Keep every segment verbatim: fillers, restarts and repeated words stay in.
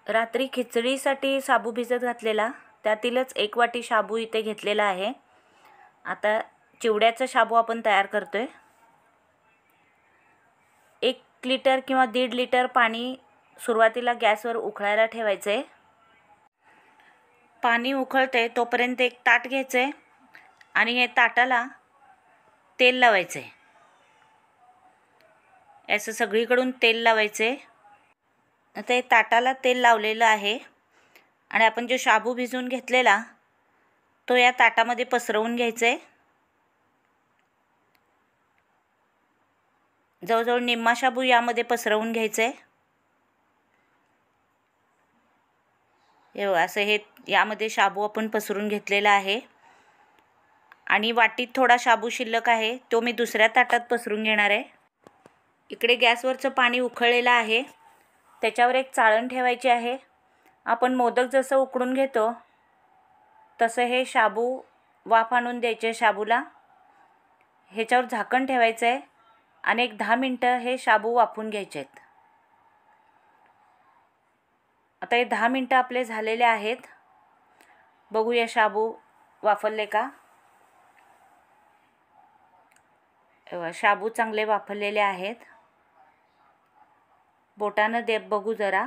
रात्री खिचडीसाठी शाबू भिजत घातलेला, त्यातीलच एक वाटी शाबू इथे घेतलेला आहे। आता चिवड्याचा शाबू आपण तयार करतोय। एक लिटर किंवा दीड लिटर पाणी सुरुवातीला गॅसवर उकळायला ठेवायचे। पाणी उकळते तोपर्यंत एक ताट घ्यायचे आणि हे ताटाला तेल लावायचे। असं सगळीकडून तेल लावायचे। आता हे ताटाला तेल लावलेलं आहे आणि आपण जो शाबू भिजवून घेतलेला तो या ताटामध्ये पसरवून घ्यायचे। जवळजवळ निम्मा शाबू यामध्ये पसरवून घ्यायचे। हे असं हे यामध्ये शाबू आपण पसरून घेतलेला आहे आणि वाटीत थोडा शाबू शिल्लक आहे तो मी दुसऱ्या ताटात पसरून घेणार आहे। इकडे गॅसवरचं पाणी उकळलेलं आहे, त्याच्यावर एक चाळण ठेवायची आहे। आपण मोदक जसं उकडून घेतो तसं हे शाबू वाफ आणून द्यायचे शाबूला। ह्याच्यावर झाकण ठेवायचं आहे आणि एक दहा मिनटं हे शाबू वाफून घ्यायचे आहेत। आता हे दहा मिनटं आपले झालेले आहेत। बघूया शाबू वाफरले का। शाबू चांगले वाफरलेले आहेत। बोटानं दे बघू जरा।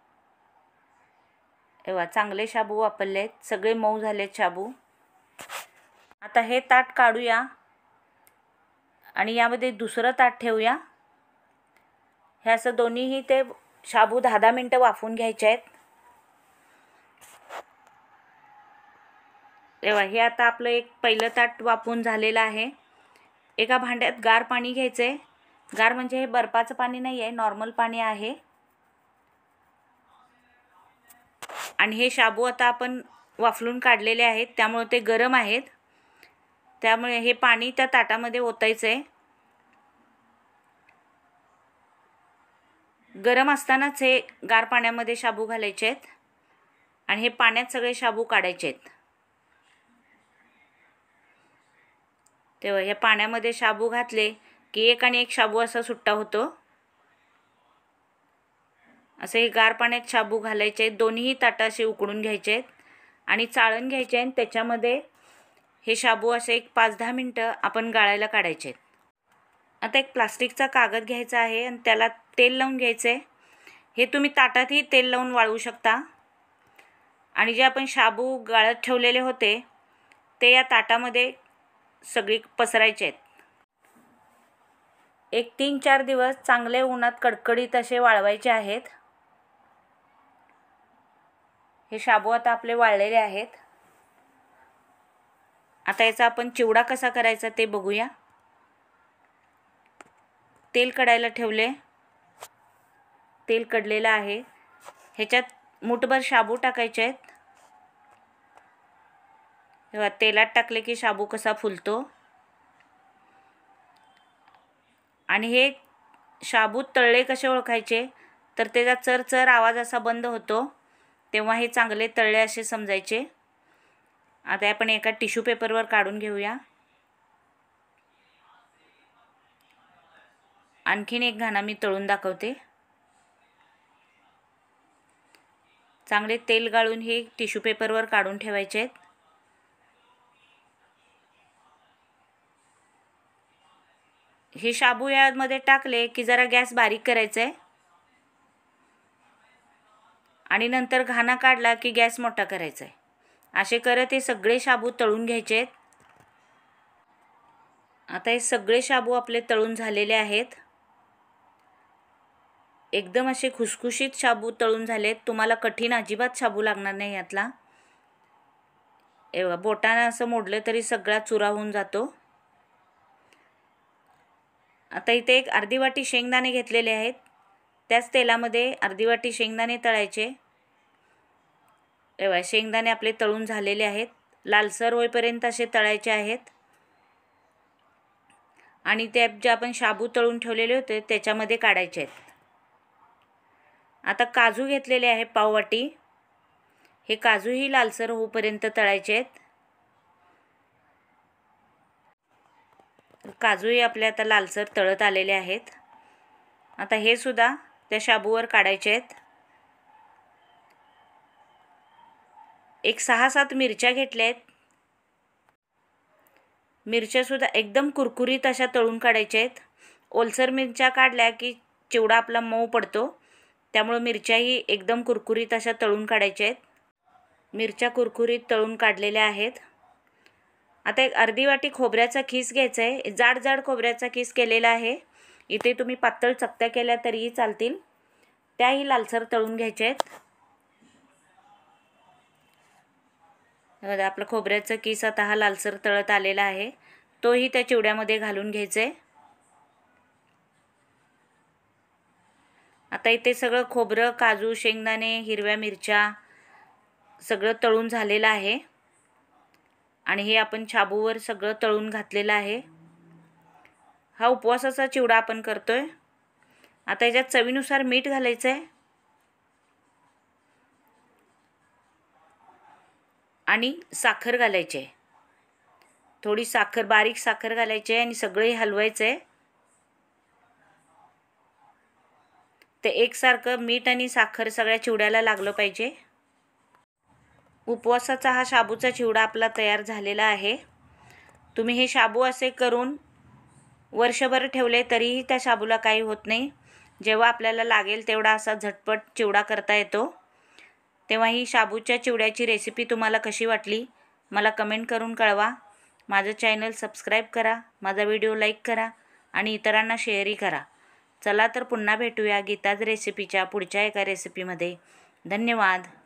एव्हा चांगले शाबू वाफरलेत, सगळे मऊ झालेत शाबू। आता हे ताट काढूया आणि यामध्ये दुसरं ताट ठेवूया। हे असं दोन्हीही ते शाबू दहा दहा मिनटं वाफून घ्यायचे आहेत। एव्हा हे आता आपलं एक पहिलं ताट वाफून झालेलं आहे। एका भांड्यात गार पाणी घ्यायचे। गार म्हणजे हे बर्फाचं पाणी नाही आहे, नॉर्मल पाणी आहे। आणि हे शाबू आता आपण वाफलून काढलेले आहेत त्यामुळे ते गरम आहेत, त्यामुळे हे पाणी त्या ताटामध्ये ओतायचं आहे। गरम असतानाच हे गार पाण्यामध्ये शाबू घालायचे आहेत आणि हे पाण्यात सगळे शाबू काढायचे आहेत। तेव्हा या पाण्यामध्ये शाबू घातले की एक आणि एक शाबू असा सुट्टा होतो। असे हे गार पाण्यात शाबू घालायचे आहेत। दोन्ही ताटा असे उकडून घ्यायचे आहेत आणि चाळण घ्यायचे आणि त्याच्यामध्ये हे शाबू असे एक पाच दहा मिनटं आपण गाळायला काढायचे आहेत। आता एक प्लास्टिकचा कागद घ्यायचा आहे आणि त्याला तेल लावून घ्यायचे। हे तुम्ही ताटातही तेल लावून वाळवू शकता आणि जे आपण शाबू गाळत ठेवलेले होते ते या ताटामध्ये सगळी पसरायचे आहेत। एक तीन चार दिवस चांगले उन्हात कडकडीत असे वाळवायचे आहेत। हे शाबू आता आपले वाळलेले आहेत। आता याचा आपण चिवडा कसा करायचा ते बघूया। तेल कढायला ठेवले, तेल कडलेलं आहे। ह्याच्यात मुठभर शाबू टाकायचे आहेत। तेव्हा तेलात टाकले की शाबू कसा फुलतो आणि हे शाबू तळले कसे ओळखायचे तर त्याचा चरचर आवाज असा बंद होतो तेव्हा हे चांगले तळले असे समजायचे। आता आपण एका टिश्यू पेपरवर काढून घेऊया। आणखीन एक घाणा मी तळून दाखवते। चांगले तेल गाळून हे टिश्यू पेपरवर काढून ठेवायचे आहेत। हे शाबू यामध्ये टाकले की जरा गॅस बारीक करायचा आहे आणि नंतर घाणा काढला की गॅस मोठा करायचा आहे। असे करत हे सगळे शाबू तळून घ्यायचे आहेत। आता हे सगळे शाबू आपले तळून झालेले आहेत। एकदम असे खुसखुशीत शाबू तळून झालेत। तुम्हाला कठीण अजिबात शाबू लागणार नाही यातला। एवढा बोटाने असं मोडलं तरी सगळा चुरा होऊन जातो। आता इथे एक अर्धी वाटी शेंगदाणे घेतलेले आहेत, त्याच तेलामध्ये अर्धी वाटी शेंगदाणे तळायचे। एवढा शेंगदाणे आपले तळून झालेले आहेत, लालसर होईपर्यंत असे तळायचे आहेत आणि ते जे आपण शाबू तळून ठेवलेले होते त्याच्यामध्ये काढायचे आहेत। आता काजू घेतलेले आहे पाव वाटी, हे काजूही लालसर होईपर्यंत तळायचे आहेत। काजूही आपले आता लालसर तळत आलेले आहेत। आता हे सुद्धा त्या शाबूवर काढायचे आहेत। एक सहा सात मिरच्या घेतल्या आहेत. मिरच्यासुद्धा एकदम कुरकुरीत अशा तळून काढायच्या आहेत. ओलसर मिरच्या काढल्या की चिवडा आपला मऊ पडतो, त्यामुळे मिरच्याही एकदम कुरकुरीत अशा तळून काढायच्या आहेत. मिरच्या कुरकुरीत तळून काढलेल्या आहेत. आता एक अर्धी वाटी खोबऱ्याचा खीस घ्यायचा आहे. जाड जाड खोबऱ्याचा खीस केलेला आहे. इथे तुम्ही पातळ चकत्या केल्या तरीही चालतील, त्याही लालसर तळून घ्यायच्या आहेत. आपला खोबऱ्याचा किस आता हा लालसर तळत आलेला आहे, तोही त्या चिवड्यामध्ये घालून घ्यायचा आहे. आता इथे सगळं खोबरं, काजू, शेंगदाणे, हिरव्या मिरच्या सगळं तळून झालेलं आहे आणि हे आपण शाबूवर सगळं तळून घातलेलं आहे. हा उपवासाचा चिवडा आपण करतोय. आता याच्यात चवीनुसार मीठ घालायचं आहे आणि साखर घालायची आहे. थोडी साखर, बारीक साखर घालायची आहे आणि सगळे हलवायचं आहे. ते एकसारखं मीठ आणि साखर सगळ्या चिवड्याला लागलं पाहिजे. उपवासाचा हा शाबूचा चिवडा आपला तयार झालेला आहे. तुम्ही हे शाबू असे करून वर्षभर ठेवले तरीही त्या शाबूला काही होत नाही. जेव्हा आपल्याला लागेल तेवढा असा झटपट चिवडा करता येतो. तेव्हा ही शाबूच्या चिवड्याची रेसिपी तुम्हाला कशी वाटली मला कमेंट करून कळवा. माझं चॅनल सबस्क्राईब करा, माझा व्हिडिओ लाईक करा आणि इतरांना शेअरही करा. चला तर पुन्हा भेटूया गीताज रेसिपीच्या पुढच्या एका रेसिपीमध्ये. धन्यवाद.